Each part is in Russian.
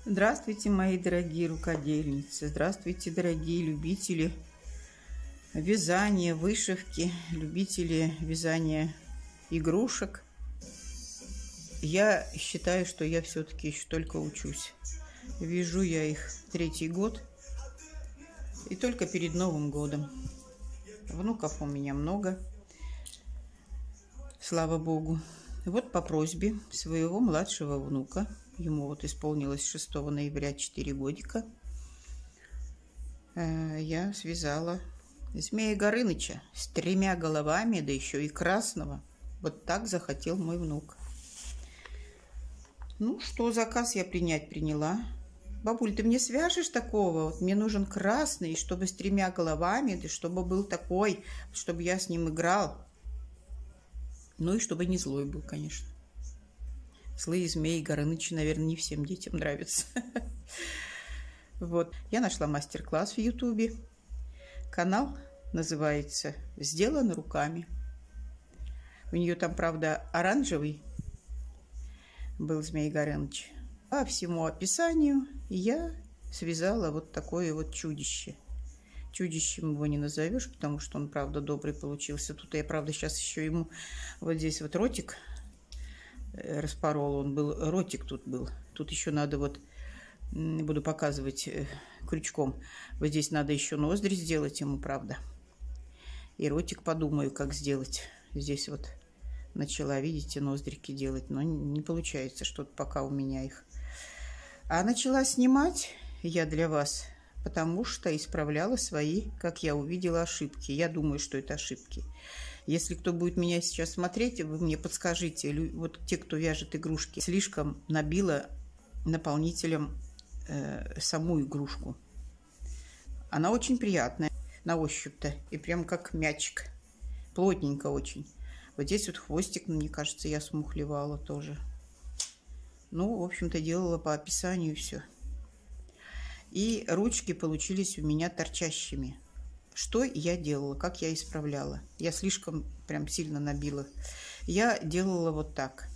Здравствуйте, мои дорогие рукодельницы! Здравствуйте, дорогие любители вязания, вышивки, любители вязания игрушек. Я считаю, что я все-таки еще только учусь. Вяжу я их 3-й год и только перед Новым годом. Внуков у меня много, слава богу. Вот по просьбе своего младшего внука, ему вот исполнилось 6 ноября 4 годика, я связала Змея Горыныча с 3 головами, да еще и красного. Вот так захотел мой внук. Ну что, заказ я принять приняла. Бабуль, ты мне свяжешь такого? Вот мне нужен красный, чтобы с 3 головами, да чтобы был такой, чтобы я с ним играл. Ну и чтобы не злой был, конечно. Злые змеи Горынычи, наверное, не всем детям нравятся. Вот. Я нашла мастер-класс в Ютубе. Канал называется «Сделано руками». У нее там, правда, оранжевый был Змей Горыныч. По всему описанию я связала вот такое вот чудище. Чудищем его не назовешь, потому что он, правда, добрый получился. Тут я, правда, сейчас еще ему вот здесь вот ротик распорола. Он был, ротик тут был. Тут еще надо вот, буду показывать крючком, вот здесь надо еще ноздри сделать ему, правда. И ротик подумаю, как сделать. Здесь вот начала, видите, ноздрики делать, но не получается что-то пока у меня их. А начала снимать я для вас, потому что исправляла свои, как я увидела, ошибки. Я думаю, что это ошибки. Если кто будет меня сейчас смотреть, вы мне подскажите, вот те, кто вяжет игрушки, слишком набила наполнителем саму игрушку. Она очень приятная на ощупь-то, и прям как мячик. Плотненько очень. Вот здесь вот хвостик, мне кажется, я смухлевала тоже. Ну, в общем-то, делала по описанию все. И ручки получились у меня торчащими. Что я делала, как я исправляла? Я слишком прям сильно набила. Я делала вот так.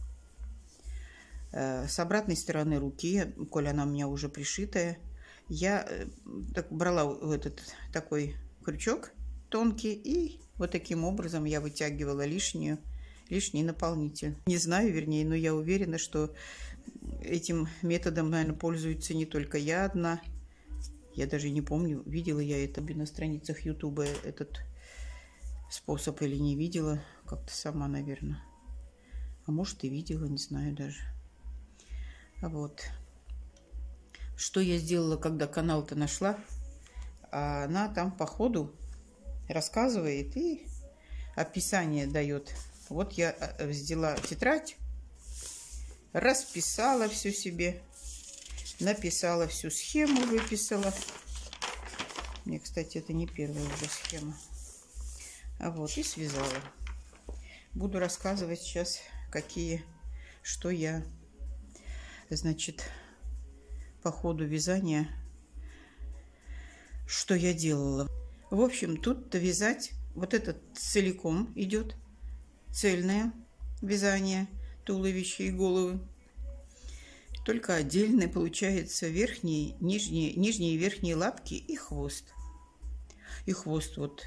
С обратной стороны руки, коль она у меня уже пришитая, я брала этот такой крючок тонкий и вот таким образом я вытягивала лишний наполнитель. Не знаю, вернее, но я уверена, что этим методом, наверное, пользуется не только я одна. Я даже не помню, видела я это на страницах Ютуба, этот способ, или не видела. Как-то сама, наверное. А может, и видела, не знаю даже. Вот. Что я сделала, когда канал-то нашла? Она там по ходу рассказывает и описание дает. Вот я взяла тетрадь, расписала все себе, написала всю схему, выписала. Мне, кстати, это не первая уже схема. А вот и связала. Буду рассказывать сейчас, что я, значит, по ходу вязания, что я делала. В общем, тут вязать вот этот целиком идет, цельное вязание туловища и головы. Только отдельно получается нижние и верхние лапки и хвост. И хвост вот,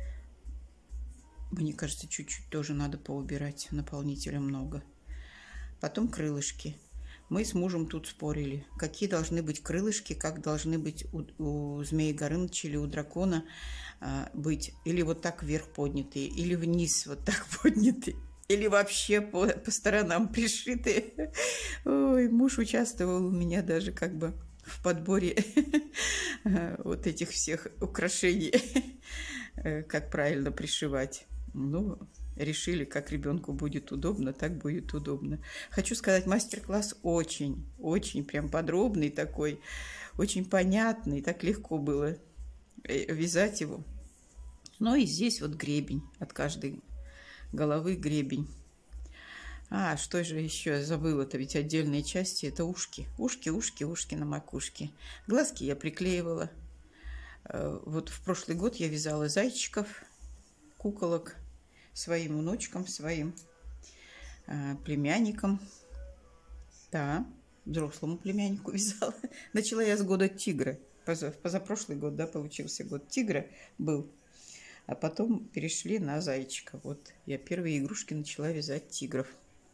мне кажется, чуть-чуть тоже надо поубирать, наполнителя много. Потом крылышки. Мы с мужем тут спорили, какие должны быть крылышки, как должны быть у Змеи Горыныча или у дракона быть. Или вот так вверх поднятые, или вниз вот так поднятые, или вообще по сторонам пришитые. Ой, муж участвовал у меня даже как бы в подборе вот этих всех украшений, как правильно пришивать. Ну, решили, как ребенку будет удобно, так будет удобно. Хочу сказать, мастер-класс очень прям подробный такой, очень понятный, так легко было вязать его. Ну и здесь вот гребень, от каждой головы гребень. А, что же еще я забыла-то, ведь отдельные части, это ушки. Ушки на макушке. Глазки я приклеивала. Вот в прошлый год я вязала зайчиков, куколок, своим внучкам, своим племянникам. Да, взрослому племяннику вязала. Начала я с года тигра. Позапрошлый год, да, получился год тигра был. А потом перешли на зайчика. Вот я первые игрушки начала вязать тигров.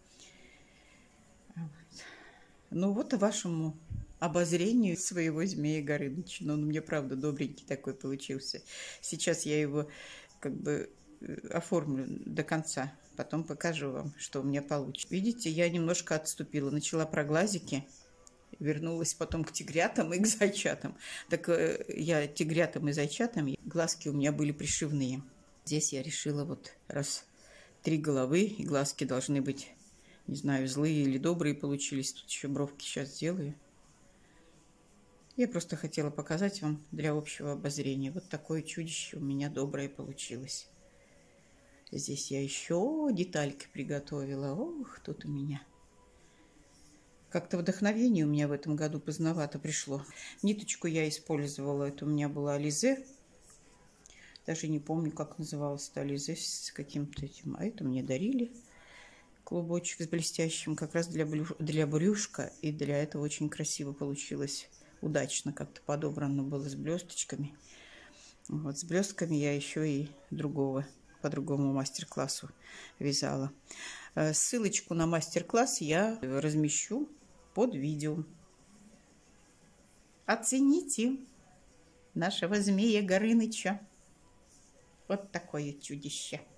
Ну вот вашему обозрению своего Змея Горыныча. Но он у меня, правда, добренький такой получился. Сейчас я его как бы оформлю до конца. Потом покажу вам, что у меня получится. Видите, я немножко отступила. Начала про глазики. Вернулась потом к тигрятам и к зайчатам. Так я тигрятам и зайчатам, глазки у меня были пришивные. Здесь я решила вот раз 3 головы, и глазки должны быть, не знаю, злые или добрые получились. Тут еще бровки сейчас сделаю. Я просто хотела показать вам для общего обозрения. Вот такое чудище у меня доброе получилось. Здесь я еще детальки приготовила. Ох, тут у меня... Как-то вдохновение у меня в этом году поздновато пришло. Ниточку я использовала. Это у меня была Ализе. Даже не помню, как называлась эта Ализе с каким-то этим. А это мне дарили. Клубочек с блестящим. Как раз для брюшка. И для этого очень красиво получилось. Удачно как-то подобрано было с блесточками. Вот с блестками я еще и по другому мастер-классу вязала. Ссылочку на мастер-класс я размещу под видео. Оцените нашего Змея Горыныча. Вот такое чудище.